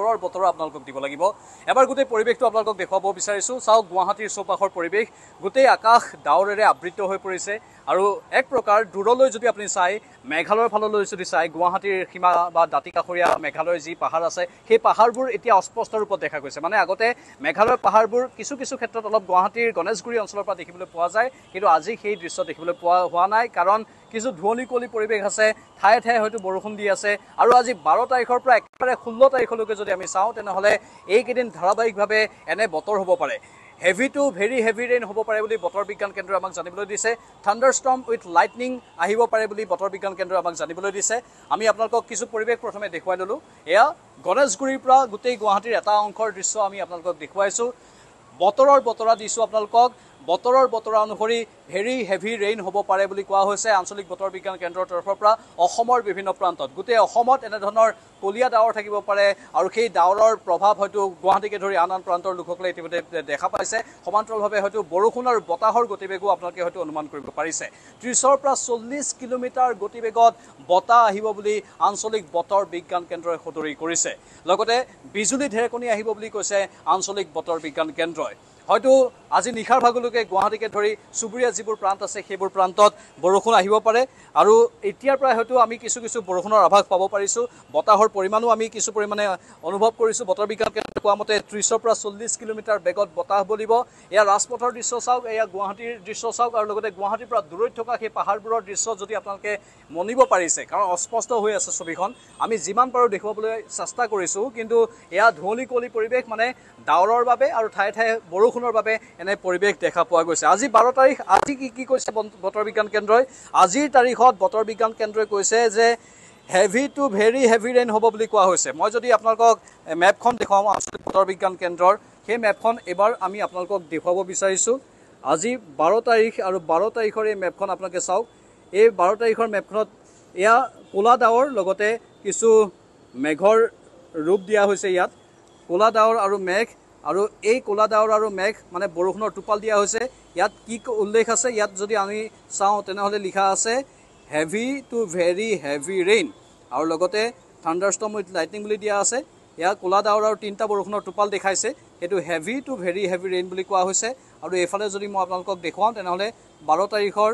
বতৰ আপোনালোকক দিব লাগিব এবাৰ গোটেই পৰিৱেশটো আপোনালোকক দেখুৱাব বিচাৰিছো চাওক গুৱাহাটীৰ চৌপাশৰ পৰিৱেশ গোটেই আকাশ ডাৱৰেৰে আবৃত হৈ পৰিছে আৰু এক প্ৰকাৰ দূৰলৈ যদি আপুনি চাই মেঘালয়ৰ ফাললৈ যদি চাই গুৱাহাটীৰ সীমা বা দাঁতিকাষৰীয়া মেঘালয়ৰ যি পাহাৰ আছে সেই পাহাৰবোৰ এতিয়া অস্পষ্ট ৰূপত দেখা গৈছে মানে আগতে মেঘালয়ৰ পাহাৰবোৰ কিছু ক্ষেত্ৰত অলপ গুৱাহাটীৰ গণেশগুৰি অঞ্চলৰ পৰা দেখিবলৈ পোৱা যায় কিন্তু আজি সেই দৃশ্য দেখিবলৈ পোৱা হোৱা নাই কাৰণ কিছু ধুৱলি কলি পৰিৱেশ আছে ঠায়ে ঠায়ে হয়তো বৰষুণ দি আছে আৰু আজি 12 তাৰিখৰ পৰা একেবাৰে 16 তাৰিখলৈকে যদি আমি চাওঁ তেনেহলে এইকেইদিন ধাৰাবাহিকভাৱে এনে বতৰ হ'ব পাৰে heavy to very heavy rain হ'ব পাৰে বুলি বতৰ বিজ্ঞান কেন্দ্ৰই আমাক জানিবলৈ দিছে থান্ডাৰষ্টৰ্ম উইথ লাইটনিং আহিব পাৰে বুলি বতৰ বিজ্ঞান কেন্দ্ৰই আমাক জানিবলৈ দিছে আমি আপোনালোকক কিছু পৰিৱেশ প্ৰথমে দেখুৱাই ললো এয়া গণেশগুৰিৰ পৰা গোটেই গুৱাহাটীৰ এটা অংশৰ দৃশ্য আমি আপোনালোকক দেখুৱাইছো বতৰৰ বতৰা দিছো আপোনালোকক বতৰৰ বতৰা অনুসৰি ভেৰি হেভি ৰেইন হ'ব পাৰে বুলি কোৱা হৈছে আঞ্চলিক বতৰ বিজ্ঞান কেন্দ্ৰৰ তৰফৰ পৰা অসমৰ বিভিন্ন প্ৰান্তত গোটেই অসমত এনে ধৰণৰ কলিয়া ডাৱৰ থাকিব পাৰে আৰু সেই ডাৱৰৰ প্ৰভাৱ হয়তো গুৱাহাটীকে ধৰি আন প্ৰান্তৰ লোকসকলে ইতিমধ্যে দেখা পাইছে সমান্তৰালভাৱে হয়তো বৰষুণ আৰু বতাহৰ গতিবেগো আপোনালোকে হয়তো অনুমান কৰিব পাৰিছে 30ৰ পৰা 40 কিলোমিটাৰ গতিবেগত বতাহ আহিব বুলি আঞ্চলিক বতৰ বিজ্ঞান কেন্দ্ৰই সতৰি কৰিছে লগতে বিজুলী ঢেৰেকণি আহিব বুলি কৈছে আঞ্চলিক বতৰ বিজ্ঞান কেন্দ্ৰই হয়তো আজি নিশাৰ ভাগলৈকে গুৱাহাটীকে ধৰি চুবুৰীয়া যিবোৰ প্ৰান্ত আছে সেইবোৰ প্ৰান্তত বৰষুণ আহিব পাৰে আৰু এতিয়াৰ পৰা হয়তো আমি কিছু বৰষুণৰ আভাস পাব পাৰিছো বতাহৰ পৰিমাণো আমি কিছু পৰিমাণে অনুভৱ কৰিছো বতৰ বিজ্ঞান কেন্দ্ৰই কোৱা মতে 30ৰ পৰা 40 কিলোমিটাৰ বেগত বতাহ বলিব এয়া ৰাজপথৰ দৃশ্য চাওক এয়া গুৱাহাটীৰ দৃশ্য চাওক আৰু লগতে গুৱাহাটীৰ পৰা দূৰৈত থকা সেই পাহাৰবোৰৰ দৃশ্য যদি আপোনালোকে মনিব পাৰিছে কাৰণ অস্পষ্ট হৈ আছে ছবিখন আমি যিমান পাৰো দেখুৱাবলৈ চেষ্টা কৰিছো কিন্তু এয়া ধুৱলি কলি পৰিৱেশ মানে ডাৱৰৰ বাবে আৰু ঠায়ে ঠায়ে বৰষুণৰ বাবে এনে পৰিৱেশ দেখা পোৱা গৈছে আজি 12 তাৰিখ আজি কি কৈছে বতৰ বিজ্ঞান কেন্দ্ৰই আজিৰ তাৰিখত বতৰ বিজ্ঞান কেন্দ্ৰই কৈছে যে heavy to very heavy rain হ'ব বুলি কোৱা হৈছে মই যদি আপোনালোকক মেপখন দেখুৱাম আঞ্চলিক বতৰ বিজ্ঞান কেন্দ্ৰৰ সেই মেপখন এবাৰ আমি আপোনালোকক দেখুৱাব বিচাৰিছো আজি 12 তাৰিখ আৰু 12 তাৰিখৰ এই মেপখন আপোনালোকে চাওক এই 12 তাৰিখৰ মেপখনত এয়া কোলা ডাৱৰ লগতে কিছু মেঘৰ ৰূপ দিয়া হৈছে ইয়াত কোলা ডাৱৰ আৰু মেঘ আৰু এই কোলা ডাৱৰ আৰু মেঘ মানে বৰষুণৰ টোপাল দিয়া হৈছে ইয়াত কি উল্লেখ আছে ইয়াত যদি আমি চাওঁ তেনেহলে লিখা আছে heavy to very heavy rain আৰু লগতে থান্ডাৰষ্টৰ্ম উইথ লাইটনিং বুলি দিয়া আছে ইয়া কোলা ডাৱৰ আৰু তিনিটা বৰষুণৰ টোপাল দেখাইছে এটো heavy to very heavy rain বুলি কোৱা হৈছে আৰু এফালে যদি মই আপোনালোকক দেখুৱাম তেনেহলে 12 তাৰিখৰ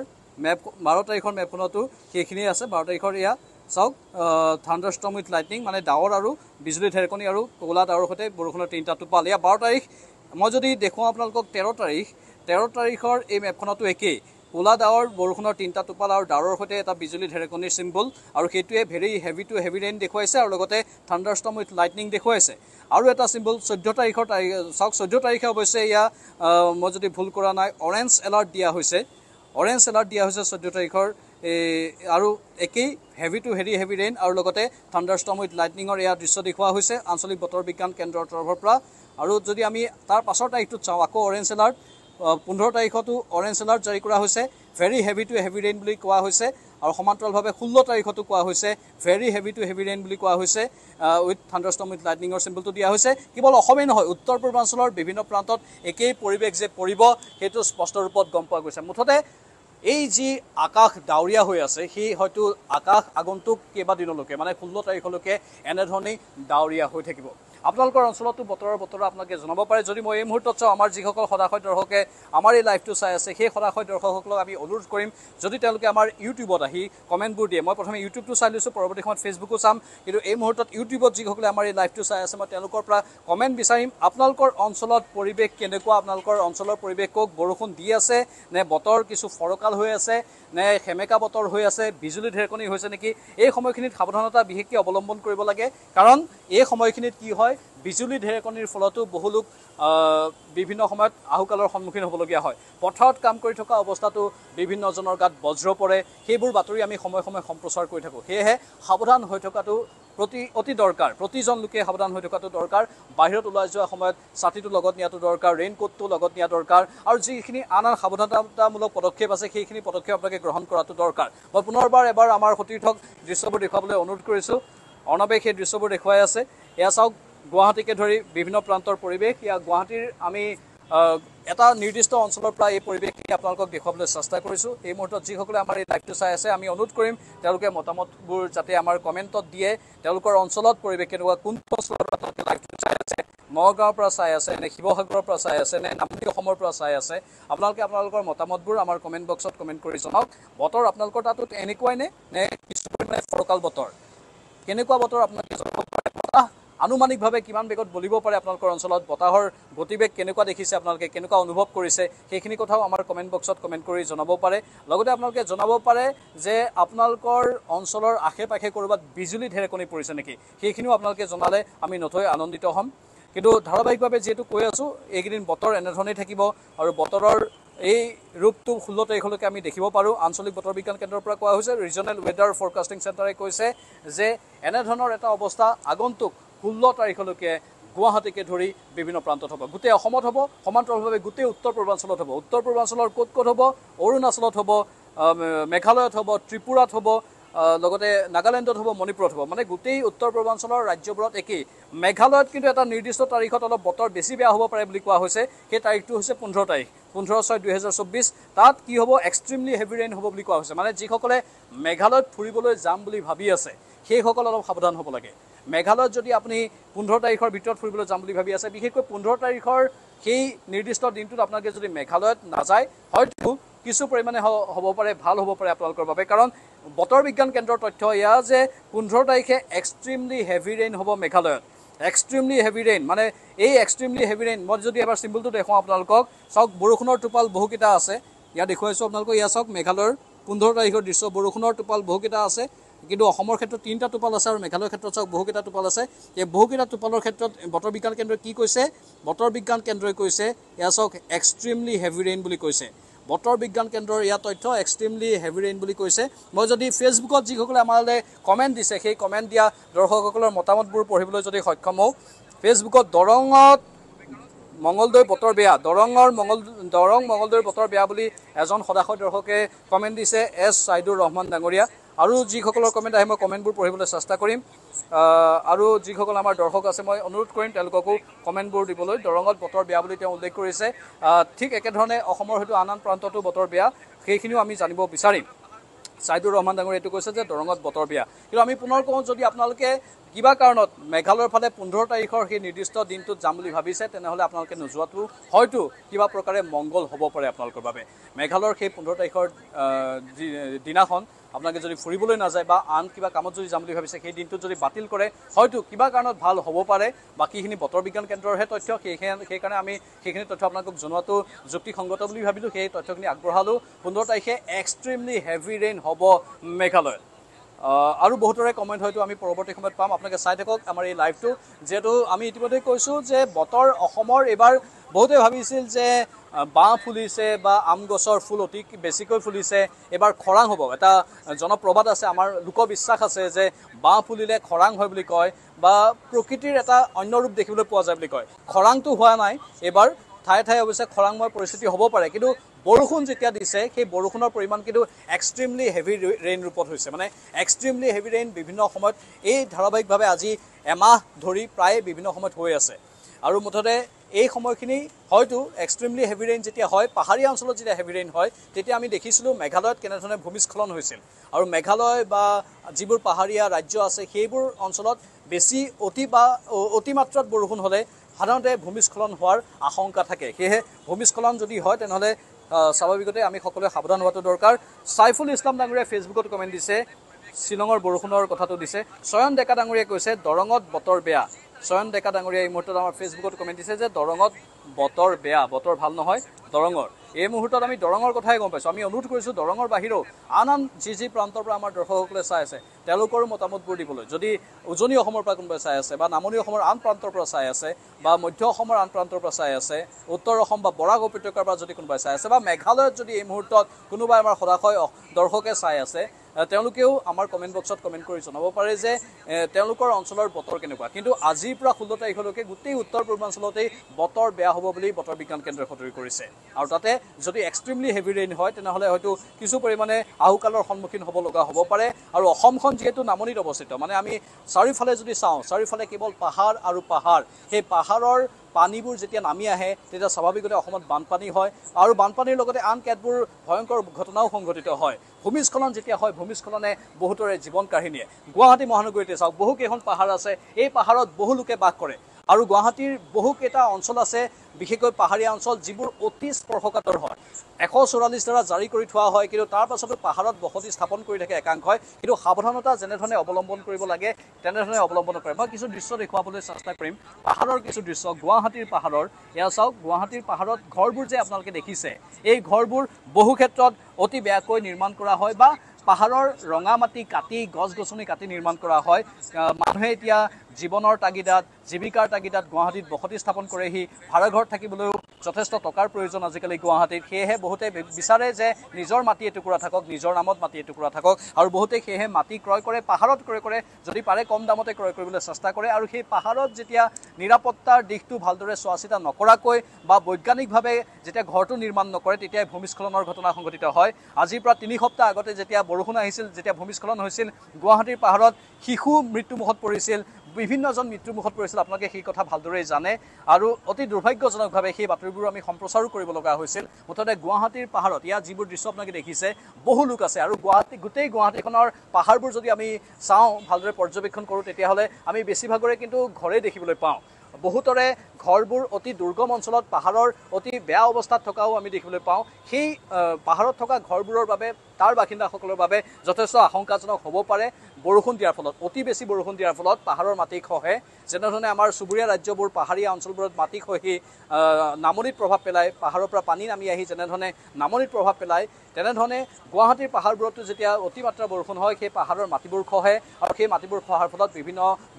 মেপখনতো সেইখিনি আছে 12 তাৰিখৰ ইয়া চাওক থান্ডাৰষ্টৰ্ম উইথ লাইটনিং মানে ডাৱৰ আৰু বিজুলী ঢেৰেকণি আৰু কোলা ডাৱৰৰ সৈতে বৰষুণৰ তিনিটা টোপাল ইয়া 12 তাৰিখ মই যদি দেখুৱাম আপোনালোকক 13 তাৰিখৰ এই মেপখনতো একেই কোলা ডাৱৰ বৰষুণৰ তিনিটা টোপাল আৰু ডাৱৰৰ সৈতে এটা বিজুলী ঢেৰেকণিৰ চিম্বল আৰু সেইটোৱে very heavy to heavy rain দেখুৱাইছে আৰু লগতে থান্ডাৰষ্টৰ্ম উইথ লাইটনিং দেখুৱাইছে আৰু এটা চিম্বল 14 তাৰিখৰ চাওক 14 তাৰিখে অৱশ্যে ইয়া মই যদি ভুল কৰা নাই অৰেঞ্জ এলাৰ্ট দিয়া হৈছে 14 তাৰিখৰ আৰু একেই heavy to very heavy rain আৰু লগতে থান্ডাৰষ্টৰ্ম উইথ লাইটনিঙৰ এয়া দৃশ্য দেখুওৱা হৈছে আঞ্চলিক বতৰ বিজ্ঞান কেন্দ্ৰৰ তৰফৰ পৰা আৰু যদি আমি তাৰ পাছৰ তাৰিখটোত চাওঁ আকৌ অৰেঞ্জ এলাৰ্ট 15 তাৰিখতো অৰেঞ্জ এলাৰ্ট জাৰি কৰা হৈছে very heavy to heavy rain বুলি কোৱা হৈছে আৰু সমান্তৰালভাৱে 16 তাৰিখতো কোৱা হৈছে very heavy to heavy rain বুলি কোৱা হৈছে উইথ থান্ডাৰষ্টৰ্ম উইথ লাইটনিঙৰ চিম্বলটো দিয়া হৈছে কেৱল অসমেই নহয় উত্তৰ পূৰ্বাঞ্চলৰ বিভিন্ন প্ৰান্তত একেই পৰিৱেশ যে পৰিব সেইটো স্পষ্ট ৰূপত গম পোৱা গৈছে মুঠতে এই যি আকাশ ডাৱৰীয়া হৈ আছে সেই হয়তো আকাশ আগন্তুক কেইবাদিনলৈকে মানে 16 তাৰিখলৈকে এনেধৰণেই ডাৱৰীয়া হৈ থাকিব আপোনালোকৰ অঞ্চলতো বতৰৰ বতৰা আপোনালোকে জনাব পাৰে যদি মই এই মুহূৰ্তত চাওঁ আমাৰ যিসকল সদাশয় দৰ্শকে আমাৰ এই লাইভটো চাই আছে সেই সদাশয় দৰ্শকসকলক আমি অনুৰোধ কৰিম যদি তেওঁলোকে আমাৰ ইউটিউবত আহি কমেণ্টবোৰ দিয়ে মই প্ৰথমে ইউটিউবটো চাই লৈছোঁ পৰৱৰ্তী সময়ত ফেচবুকো চাম কিন্তু এই মুহূৰ্তত ইউটিউবত যিসকলে আমাৰ এই লাইভটো চাই আছে মই তেওঁলোকৰ পৰা কমেণ্ট বিচাৰিম আপোনালোকৰ অঞ্চলত পৰিৱেশ কেনেকুৱা আপোনালোকৰ অঞ্চলৰ পৰিৱেশ কওক বৰষুণ দি আছে নে বতৰ কিছু ফৰকাল হৈ আছে নে সেমেকা বতৰ হৈ আছে বিজুলী ঢেৰেকণি হৈছে নেকি এই সময়খিনিত সাৱধানতা বিশেষকৈ অৱলম্বন কৰিব লাগে কাৰণ এই সময়খিনিত কি হয় বিজুলী ঢেৰেকণিৰ ফলতো বহু লোক বিভিন্ন সময়ত আহুকালৰ সন্মুখীন হ'বলগীয়া হয় পথাৰত কাম কৰি থকা অৱস্থাতো বিভিন্নজনৰ গাত বজ্ৰ পৰে সেইবোৰ বাতৰি আমি সময় সম্প্ৰচাৰ কৰি থাকোঁ সেয়েহে সাৱধান হৈ থকাটো অতি দৰকাৰ প্ৰতিজন লোকে সাৱধান হৈ থকাটো দৰকাৰ বাহিৰত ওলাই যোৱা সময়ত ছাতিটো লগত নিয়াটো দৰকাৰ ৰেইনকোটটো লগত নিয়া দৰকাৰ আৰু যিখিনি আন সাৱধানতামূলক পদক্ষেপ আছে সেইখিনি পদক্ষেপ আপোনালোকে গ্ৰহণ কৰাটো দৰকাৰ মই পুনৰবাৰ এবাৰ আমাৰ সতীৰ্থক দৃশ্যবোৰ দেখুৱাবলৈ অনুৰোধ কৰিছোঁ অৰ্ণৱে সেই দৃশ্যবোৰ দেখুৱাই আছে এয়া চাওক গুৱাহাটীকে ধৰি বিভিন্ন প্ৰান্তৰ পৰিৱেশ ইয়া গুৱাহাটীৰ আমি এটা নিৰ্দিষ্ট অঞ্চলৰ পৰা এই পৰিৱেশখিনি আপোনালোকক দেখুৱাবলৈ চেষ্টা কৰিছোঁ এই মুহূৰ্তত যিসকলে আমাৰ এই লাইভটো চাই আছে আমি অনুৰোধ কৰিম তেওঁলোকে মতামতবোৰ যাতে আমাৰ কমেণ্টত দিয়ে তেওঁলোকৰ অঞ্চলত পৰিৱেশ কেনেকুৱা কোনটো অঞ্চলৰ পৰা তেওঁলোকে লাইভটো চাই আছে নগাঁৱৰ পৰা চাই আছে নে শিৱসাগৰৰ পৰা চাই আছে নে নামনি অসমৰ পৰা চাই আছে আপোনালোকে আপোনালোকৰ মতামতবোৰ আমাৰ কমেণ্ট বক্সত কমেণ্ট কৰি জনাওক বতৰ আপোনালোকৰ তাতো এনেকুৱাই নে কিছু পৰিমাণে ফৰকাল বতৰ কেনেকুৱা বতৰ আপোনালোকে জনাব পাৰে বতাহ আনুমানিকভাৱে কিমান বেগত বলিব পাৰে আপোনালোকৰ অঞ্চলত বতাহৰ গতিবেগ কেনেকুৱা দেখিছে আপোনালোকে কেনেকুৱা অনুভৱ কৰিছে সেইখিনি কথাও আমাৰ কমেণ্ট বক্সত কমেণ্ট কৰি জনাব পাৰে লগতে আপোনালোকে জনাব পাৰে যে আপোনালোকৰ অঞ্চলৰ আশে-পাশে ক'ৰবাত বিজুলী ঢেৰেকণি পৰিছে নেকি সেইখিনিও আপোনালোকে জনালে আমি নথৈ আনন্দিত হ'ম কিন্তু ধাৰাবাহিকভাৱে যেহেতু কৈ আছোঁ এইকেইদিন বতৰ এনেধৰণেই থাকিব আৰু বতৰৰ এই ৰূপটো 16 তাৰিখলৈকে আমি দেখিব পাৰোঁ আঞ্চলিক বতৰ বিজ্ঞান কেন্দ্ৰৰ পৰা কোৱা হৈছে ৰিজনেল ৱেডাৰ ফৰকাষ্টিং চেণ্টাৰে কৈছে যে এনেধৰণৰ এটা অৱস্থা আগন্তুক 16 তাৰিখলৈকে গুৱাহাটীকে ধৰি বিভিন্ন প্ৰান্তত হ'ব গোটেই অসমত হ'ব সমান্তৰালভাৱে গোটেই উত্তৰ পূৰ্বাঞ্চলত হ'ব উত্তৰ পূৰ্বাঞ্চলৰ ক'ত হ'ব অৰুণাচলত হ'ব মেঘালয়ত হ'ব ত্ৰিপুৰাত হ'ব লগতে নাগালেণ্ডত হ'ব মণিপুৰত হ'ব মানে গোটেই উত্তৰ পূৰ্বাঞ্চলৰ ৰাজ্যবোৰত একেই মেঘালয়ত কিন্তু এটা নিৰ্দিষ্ট তাৰিখত অলপ বতৰ বেছি বেয়া হ'ব পাৰে বুলি কোৱা হৈছে সেই তাৰিখটো হৈছে 15 তাৰিখ 15/6/2024 তাত কি হ'ব এক্সট্ৰিমলি হেভি ৰেইন হ'ব বুলি কোৱা হৈছে মানে যিসকলে মেঘালয়ত ফুৰিবলৈ যাম বুলি ভাবি আছে সেইসকল অলপ সাৱধান হ'ব লাগে মেঘালয়ত যদি আপুনি 15 তাৰিখৰ ভিতৰত ফুৰিবলৈ যাম বুলি ভাবি আছে বিশেষকৈ 15 তাৰিখৰ সেই নিৰ্দিষ্ট দিনটোত আপোনালোকে যদি মেঘালয়ত নাযায় হয়তো কিছু পৰিমাণে হ'ব পাৰে ভাল হ'ব পাৰে আপোনালোকৰ বাবে কাৰণ বতৰ বিজ্ঞান কেন্দ্ৰৰ তথ্য এয়া যে 15 তাৰিখে এক্সট্ৰিমলি হেভি ৰেইন হ'ব মেঘালয়ত এক্সট্ৰিমলি হেভি ৰেইন মানে এই এক্সট্ৰিমলি হেভি ৰেইন মই যদি এবাৰ চিম্বলটো দেখুৱাওঁ আপোনালোকক চাওক বৰষুণৰ টোপাল বহুকেইটা আছে ইয়াত দেখুৱাইছোঁ আপোনালোকক ইয়া চাওক মেঘালয়ৰ 15 তাৰিখৰ দৃশ্য বৰষুণৰ টোপাল বহুকেইটা আছে কিন্তু অসমৰ ক্ষেত্ৰত 3টা টোপাল আছে আৰু মেঘালয়ৰ ক্ষেত্ৰত চাওক বহুকেইটা টোপাল আছে এই বহুকেইটা টোপালৰ ক্ষেত্ৰত বতৰ বিজ্ঞান কেন্দ্ৰই কি কৈছে বতৰ বিজ্ঞান কেন্দ্ৰই কৈছে ইয়া চাওক এক্সট্ৰিমলি হেভি ৰেইন বুলি কৈছে বতৰ বিজ্ঞান কেন্দ্ৰৰ ইয়াত তথ্য এক্সট্ৰিমলি হেভি ৰেইন বুলি কৈছে মই যদি ফেচবুকত যিসকলে আমালৈ কমেণ্ট দিছে সেই কমেণ্ট দিয়া দৰ্শকসকলৰ মতামতবোৰ পঢ়িবলৈ যদি সক্ষম হওঁ ফেচবুকত দৰঙত মঙ্গলদৈ বতৰ বেয়া দৰং মঙ্গলদৈৰ বতৰ বেয়া বুলি এজন সদাশয় দৰ্শকে কমেণ্ট দিছে এছ সাইদুৰ ৰহমান ডাঙৰীয়া আৰু যিসকলৰ কমেণ্ট আহে মই কমেণ্টবোৰ পঢ়িবলৈ চেষ্টা কৰিম আৰু যিসকল আমাৰ দৰ্শক আছে মই অনুৰোধ কৰিম তেওঁলোককো কমেণ্টবোৰ দিবলৈ দৰঙত বতৰ বেয়া বুলি তেওঁ উল্লেখ কৰিছে ঠিক একেধৰণে অসমৰ হয়তো আন প্ৰান্ততো বতৰ বেয়া সেইখিনিও আমি জানিব বিচাৰিম সাইদুৰ ৰহমান ডাঙৰীয়া এইটো কৈছে যে দৰঙত বতৰ বেয়া কিন্তু আমি পুনৰ কওঁ যদি আপোনালোকে কিবা কাৰণত মেঘালয়ৰ ফালে 15 তাৰিখৰ সেই নিৰ্দিষ্ট দিনটোত যাম বুলি ভাবিছে তেনেহ'লে আপোনালোকে নোযোৱাটো হয়তো কিবা প্ৰকাৰে মংগল হ'ব পাৰে আপোনালোকৰ বাবে মেঘালয়ৰ সেই 15 তাৰিখৰ দিনাখন আপোনালোকে যদি ফুৰিবলৈ নাযায় বা আন কিবা কামত যদি যাম বুলি ভাবিছে সেই দিনটোত যদি বাতিল কৰে হয়তো কিবা কাৰণত ভাল হ'ব পাৰে বাকীখিনি বতৰ বিজ্ঞান কেন্দ্ৰৰহে তথ্য সেইকাৰণে আমি সেইখিনি তথ্য আপোনালোকক জনোৱাটো যুক্তিসংগত বুলি ভাবিলোঁ সেই তথ্যখিনি আগবঢ়ালোঁ 15 তাৰিখে এক্সট্ৰিমলি হেভি ৰেইন হ'ব মেঘালয়ত আৰু বহুতৰে কমেণ্ট হয়তো আমি পৰৱৰ্তী সময়ত পাম আপোনালোকে চাই থাকক আমাৰ এই লাইভটো যিহেতু আমি ইতিমধ্যে কৈছোঁ যে বতৰ অসমৰ এইবাৰ বহুতে ভাবিছিল যে বাঁহ ফুলিছে বা আম গছৰ ফুল অতি বেছিকৈ ফুলিছে এবাৰ খৰাং হ'ব এটা জনপ্ৰবাদ আছে আমাৰ লোকবিশ্বাস আছে যে বাঁহ ফুলিলে খৰাং হয় বুলি কয় বা প্ৰকৃতিৰ এটা অন্য ৰূপ দেখিবলৈ পোৱা যায় বুলি কয় খৰাংটো হোৱা নাই এবাৰ ঠায়ে ঠায়ে অৱশ্যে খৰাংময় পৰিস্থিতি হ'ব পাৰে কিন্তু বৰষুণ যেতিয়া দিছে সেই বৰষুণৰ পৰিমাণ কিন্তু এক্সট্ৰিমলি হেভি ৰেইন ৰূপত হৈছে মানে এক্সট্ৰিমলি হেভি ৰেইন বিভিন্ন সময়ত এই ধাৰাবাহিকভাৱে আজি এমাহ ধৰি প্ৰায় বিভিন্ন সময়ত হৈ আছে আৰু মুঠতে এই সময়খিনি হয়তো এক্সট্ৰিমলি হেভি ৰেইন যেতিয়া হয় পাহাৰীয়া অঞ্চলত যেতিয়া হেভি ৰেইন হয় তেতিয়া আমি দেখিছিলোঁ মেঘালয়ত কেনেধৰণে ভূমিস্খলন হৈছিল আৰু মেঘালয় বা যিবোৰ পাহাৰীয়া ৰাজ্য আছে সেইবোৰ অঞ্চলত বেছি অতিমাত্ৰাত বৰষুণ হ'লে সাধাৰণতে ভূমিস্খলন হোৱাৰ আশংকা থাকে সেয়েহে ভূমিস্খলন যদি হয় তেনেহ'লে স্বাভাৱিকতে আমি সকলোৱে সাৱধান হোৱাটো দৰকাৰ সাইফুল ইছলাম ডাঙৰীয়াই ফেচবুকত কমেণ্ট দিছে শ্বিলঙৰ বৰষুণৰ কথাটো দিছে চয়ন ডেকা ডাঙৰীয়াই কৈছে দৰঙত বতৰ বেয়া চয়ন ডেকা ডাঙৰীয়াই এই মুহূৰ্তত আমাৰ ফেচবুকত কমেণ্ট দিছে যে দৰঙত বতৰ বেয়া বতৰ ভাল নহয় দৰঙৰ এই মুহূৰ্তত আমি দৰঙৰ কথাই গম পাইছোঁ আমি অনুৰোধ কৰিছোঁ দৰঙৰ বাহিৰেও আন যি প্ৰান্তৰ পৰা আমাৰ দৰ্শকসকলে চাই আছে তেওঁলোকৰো মতামতবোৰ দিবলৈ যদি উজনি অসমৰ পৰা কোনোবাই চাই আছে বা নামনি অসমৰ আন প্ৰান্তৰ পৰা চাই আছে বা মধ্য অসমৰ আন প্ৰান্তৰ পৰা চাই আছে উত্তৰ অসম বা বৰাক উপত্যকাৰ পৰা যদি কোনোবাই চাই আছে বা মেঘালয়ত যদি এই মুহূৰ্তত কোনোবাই আমাৰ সদাশয় দৰ্শকে চাই আছে তেওঁলোকেও আমাৰ কমেণ্ট বক্সত কমেণ্ট কৰি জনাব পাৰে যে তেওঁলোকৰ অঞ্চলৰ বতৰ কেনেকুৱা কিন্তু আজিৰ পৰা 16 তাৰিখলৈকে গোটেই উত্তৰ পূৰ্বাঞ্চলতেই বতৰ বেয়া হ'ব বুলি বতৰ বিজ্ঞান কেন্দ্ৰই সতৰি কৰিছে আৰু তাতে যদি এক্সট্ৰিমলি হেভি ৰেইন হয় তেনেহ'লে হয়তো কিছু পৰিমাণে আহুকালৰ সন্মুখীন হ'ব লগা হ'ব পাৰে আৰু অসমখন যিহেতু নামনিত অৱস্থিত মানে আমি চাৰিওফালে যদি চাওঁ চাৰিওফালে কেৱল পাহাৰ আৰু পাহাৰ সেই পাহাৰৰ পানীবোৰ যেতিয়া নামি আহে তেতিয়া স্বাভাৱিকতে অসমত বানপানী হয় আৰু বানপানীৰ লগতে আন কেতবোৰ ভয়ংকৰ ঘটনাও সংঘটিত হয় ভূমিস্খলন যেতিয়া হয় ভূমিস্খলনে বহুতৰে জীৱন কাঢ়ি নিয়ে গুৱাহাটী মহানগৰীতে চাওক বহুকেইখন পাহাৰ আছে এই পাহাৰত বহু লোকে বাস কৰে আৰু গুৱাহাটীৰ বহুকেইটা অঞ্চল আছে বিশেষকৈ পাহাৰীয়া অঞ্চল যিবোৰ অতি স্পৰ্শকাতৰ হয় 144 ধাৰা জাৰি কৰি থোৱা হয় কিন্তু তাৰ পাছতো পাহাৰত বসতি স্থাপন কৰি থাকে একাংশই কিন্তু সাৱধানতা যেনেধৰণে অৱলম্বন কৰিব লাগে তেনেধৰণে অৱলম্বন নকৰে মই কিছু দৃশ্য দেখুৱাবলৈ চেষ্টা কৰিম পাহাৰৰ কিছু দৃশ্য গুৱাহাটীৰ পাহাৰৰ এয়া চাওক গুৱাহাটীৰ পাহাৰত ঘৰবোৰ যে আপোনালোকে দেখিছে এই ঘৰবোৰ বহু ক্ষেত্ৰত অতি বেয়াকৈ নিৰ্মাণ কৰা হয় বা পাহাৰৰ ৰঙা মাটি কাটি গছ-গছনি কাটি নিৰ্মাণ কৰা হয় মানুহে এতিয়া জীৱনৰ তাগিদাত জীৱিকাৰ তাগিদাত গুৱাহাটীত বসতি স্থাপন কৰেহি ভাড়াঘৰত থাকিবলৈও যথেষ্ট টকাৰ প্ৰয়োজন আজিকালি গুৱাহাটীত সেয়েহে বহুতে বিচাৰে যে নিজৰ মাটি এটুকুৰা থাকক নিজৰ নামত মাটি এটুকুৰা থাকক আৰু বহুতে সেয়েহে মাটি ক্ৰয় কৰে পাহাৰত ক্ৰয় কৰে যদি পাৰে কম দামতে ক্ৰয় কৰিবলৈ চেষ্টা কৰে আৰু সেই পাহাৰত যেতিয়া নিৰাপত্তাৰ দিশটো ভালদৰে চোৱাচিতা নকৰাকৈ বা বৈজ্ঞানিকভাৱে যেতিয়া ঘৰটো নিৰ্মাণ নকৰে তেতিয়া ভূমিস্খলনৰ ঘটনা সংঘটিত হয় আজিৰ পৰা 3 সপ্তাহ আগতে যেতিয়া বৰষুণ আহিছিল যেতিয়া ভূমিস্খলন হৈছিল গুৱাহাটীৰ পাহাৰত শিশু মৃত্যুমুখত পৰিছিল বিভিন্নজন মৃত্যুমুখত পৰিছিল আপোনালোকে সেই কথা ভালদৰে জানে আৰু অতি দুৰ্ভাগ্যজনকভাৱে সেই বাতৰিবোৰ আমি সম্প্ৰচাৰো কৰিব লগা হৈছিল মুঠতে গুৱাহাটীৰ পাহাৰত ইয়াত যিবোৰ দৃশ্য আপোনালোকে দেখিছে বহু লোক আছে আৰু গোটেই গুৱাহাটীখনৰ পাহাৰবোৰ যদি আমি চাওঁ ভালদৰে পৰ্যবেক্ষণ কৰোঁ তেতিয়াহ'লে আমি বেছিভাগৰে কিন্তু ঘৰে দেখিবলৈ পাওঁ বহুতৰে ঘৰবোৰ অতি দুৰ্গম অঞ্চলত পাহাৰৰ অতি বেয়া অৱস্থাত থকাও আমি দেখিবলৈ পাওঁ সেই পাহাৰত থকা ঘৰবোৰৰ বাবে তাৰ বাসিন্দাসকলৰ বাবে যথেষ্ট আশংকাজনক হ'ব পাৰে বৰষুণ দিয়াৰ ফলত অতি বেছি বৰষুণ দিয়াৰ ফলত পাহাৰৰ মাটি খহে যেনেধৰণে আমাৰ চুবুৰীয়া ৰাজ্যবোৰ পাহাৰীয়া অঞ্চলবোৰত মাটি খহি নামনিত প্ৰভাৱ পেলায় পাহাৰৰ পৰা পানী নামি আহি যেনেধৰণে নামনিত প্ৰভাৱ পেলায় তেনেধৰণে গুৱাহাটীৰ পাহাৰবোৰতো যেতিয়া অতিমাত্ৰা বৰষুণ হয় সেই পাহাৰৰ মাটিবোৰ খহে আৰু সেই মাটিবোৰ খহাৰ ফলত বিভিন্ন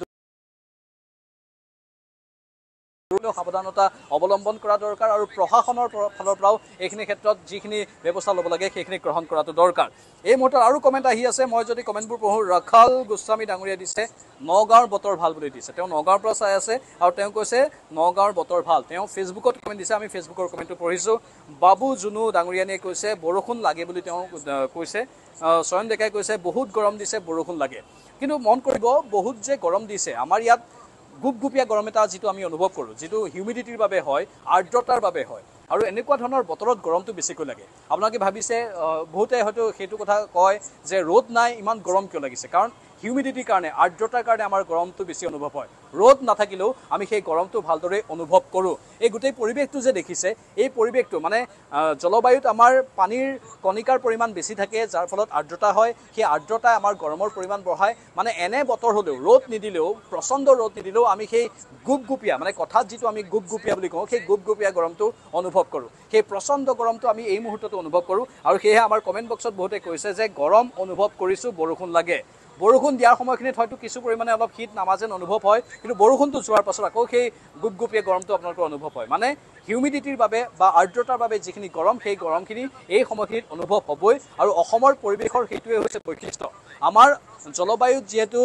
সাৱধানতা অৱলম্বন কৰা দৰকাৰ আৰু প্ৰশাসনৰ ফালৰ পৰাও এইখিনি ক্ষেত্ৰত যিখিনি ব্যৱস্থা ল'ব লাগে সেইখিনি গ্ৰহণ কৰাটো দৰকাৰ এই মুহূৰ্তত আৰু কমেণ্ট আহি আছে মই যদি কমেণ্টবোৰ পঢ়োঁ ৰখাল গোস্বামী ডাঙৰীয়া দিছে নগাঁৱৰ বতৰ ভাল বুলি দিছে তেওঁ নগাঁৱৰ পৰা চাই আছে আৰু তেওঁ কৈছে নগাঁৱৰ বতৰ ভাল তেওঁ ফেচবুকত কমেণ্ট দিছে আমি ফেচবুকৰ কমেণ্টটো পঢ়িছোঁ বাবু জুনু ডাঙৰীয়ানীয়ে কৈছে বৰষুণ লাগে বুলি তেওঁ কৈছে স্বয়ন ডেকাই কৈছে বহুত গৰম দিছে বৰষুণ লাগে কিন্তু মন কৰিব বহুত যে গৰম দিছে আমাৰ ইয়াত গুপগুপীয়া গৰম এটা যিটো আমি অনুভৱ কৰোঁ যিটো হিউমিডিটিৰ বাবে হয় আৰ্দ্ৰতাৰ বাবে হয় আৰু এনেকুৱা ধৰণৰ বতৰত গৰমটো বেছিকৈ লাগে আপোনালোকে ভাবিছে বহুতে হয়তো সেইটো কথা কয় যে ৰ'দ নাই ইমান গৰম কিয় লাগিছে কাৰণ হিউমিডিটিৰ কাৰণে আৰ্দ্ৰতাৰ কাৰণে আমাৰ গৰমটো বেছি অনুভৱ হয় ৰ'দ নাথাকিলেও আমি সেই গৰমটো ভালদৰে অনুভৱ কৰোঁ এই গোটেই পৰিৱেশটো যে দেখিছে এই পৰিৱেশটো মানে জলবায়ুত আমাৰ পানীৰ কণিকাৰ পৰিমাণ বেছি থাকে যাৰ ফলত আৰ্দ্ৰতা হয় সেই আৰ্দ্ৰতাই আমাৰ গৰমৰ পৰিমাণ বঢ়ায় মানে এনে বতৰ হ'লেও ৰ'দ নিদিলেও প্ৰচণ্ড ৰ'দ নিদিলেও আমি সেই গুপগুপীয়া মানে কথাত যিটো আমি গুপগুপীয়া বুলি কওঁ সেই গুপগুপীয়া গৰমটো অনুভৱ কৰোঁ সেই প্ৰচণ্ড গৰমটো আমি এই মুহূৰ্ততো অনুভৱ কৰোঁ আৰু সেয়েহে আমাৰ কমেণ্ট বক্সত বহুতে কৈছে যে গৰম অনুভৱ কৰিছোঁ বৰষুণ লাগে বৰষুণ দিয়াৰ সময়খিনিত হয়তো কিছু পৰিমাণে অলপ শীত নামা যেন অনুভৱ হয় কিন্তু বৰষুণটো যোৱাৰ পাছত আকৌ সেই গুপগুপীয়া গৰমটো আপোনালোকৰ অনুভৱ হয় মানে হিউমিডিটিৰ বাবে বা আৰ্দ্ৰতাৰ বাবে যিখিনি গৰম সেই গৰমখিনি এই সময়খিনিত অনুভৱ হ'বই আৰু অসমৰ পৰিৱেশৰ সেইটোৱে হৈছে বৈশিষ্ট্য আমাৰ জলবায়ুত যিহেতু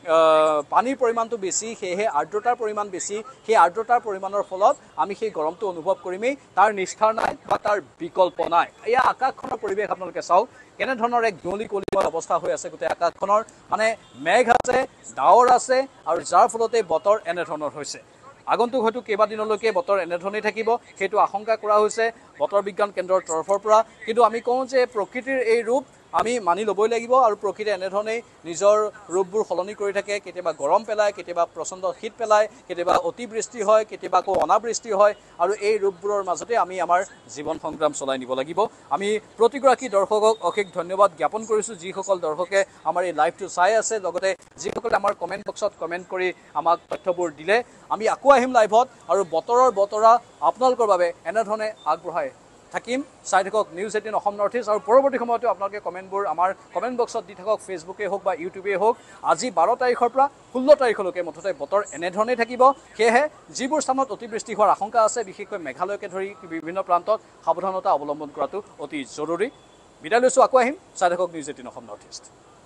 পানীৰ পৰিমাণটো বেছি সেয়েহে আৰ্দ্ৰতাৰ পৰিমাণ বেছি সেই আৰ্দ্ৰতাৰ পৰিমাণৰ ফলত আমি সেই গৰমটো অনুভৱ কৰিমেই তাৰ নিষ্ঠাৰ নাই বা তাৰ বিকল্প নাই এয়া আকাশখনৰ পৰিৱেশ আপোনালোকে চাওক কেনেধৰণৰ এক ধুঁৱলি কুঁৱলীময় অৱস্থা হৈ আছে গোটেই আকাশখনৰ মানে মেঘ আছে ডাৱৰ আছে আৰু যাৰ ফলতে বতৰ এনেধৰণৰ হৈছে আগন্তুক হয়তো কেইবাদিনলৈকে বতৰ এনেধৰণেই থাকিব সেইটো আশংকা কৰা হৈছে বতৰ বিজ্ঞান কেন্দ্ৰৰ তৰফৰ পৰা কিন্তু আমি কওঁ যে প্ৰকৃতিৰ এই ৰূপ আমি মানি ল'বই লাগিব আৰু প্ৰকৃতিয়ে এনেধৰণেই নিজৰ ৰূপবোৰ সলনি কৰি থাকে কেতিয়াবা গৰম পেলায় কেতিয়াবা প্ৰচণ্ড শীত পেলায় কেতিয়াবা অতিবৃষ্টি হয় কেতিয়াবা আকৌ অনাবৃষ্টি হয় আৰু এই ৰূপবোৰৰ মাজতে আমি আমাৰ জীৱন সংগ্ৰাম চলাই নিব লাগিব আমি প্ৰতিগৰাকী দৰ্শকক অশেষ ধন্যবাদ জ্ঞাপন কৰিছোঁ যিসকল দৰ্শকে আমাৰ এই লাইভটো চাই আছে লগতে যিসকলে আমাৰ কমেণ্ট বক্সত কমেণ্ট কৰি আমাক তথ্যবোৰ দিলে আমি আকৌ আহিম লাইভত আৰু বতৰৰ বতৰা আপোনালোকৰ বাবে এনেধৰণে আগবঢ়াই থাকিম চাই থাকক নিউজ 18 অসম নৰ্থ ইষ্ট আৰু পৰৱৰ্তী সময়তো আপোনালোকে কমেণ্টবোৰ আমাৰ কমেণ্ট বক্সত দি থাকক ফেচবুকে হওক বা ইউটিউবে হওক আজি 12 তাৰিখৰ পৰা 16 তাৰিখলৈকে মুঠতে বতৰ এনেধৰণেই থাকিব সেয়েহে যিবোৰ স্থানত অতিবৃষ্টি হোৱাৰ আশংকা আছে বিশেষকৈ মেঘালয়কে ধৰি বিভিন্ন প্ৰান্তত সাৱধানতা অৱলম্বন কৰাটো অতি জৰুৰী বিদায় লৈছোঁ আকৌ আহিম চাই থাকক নিউজ 18 অসম নৰ্থ ইষ্ট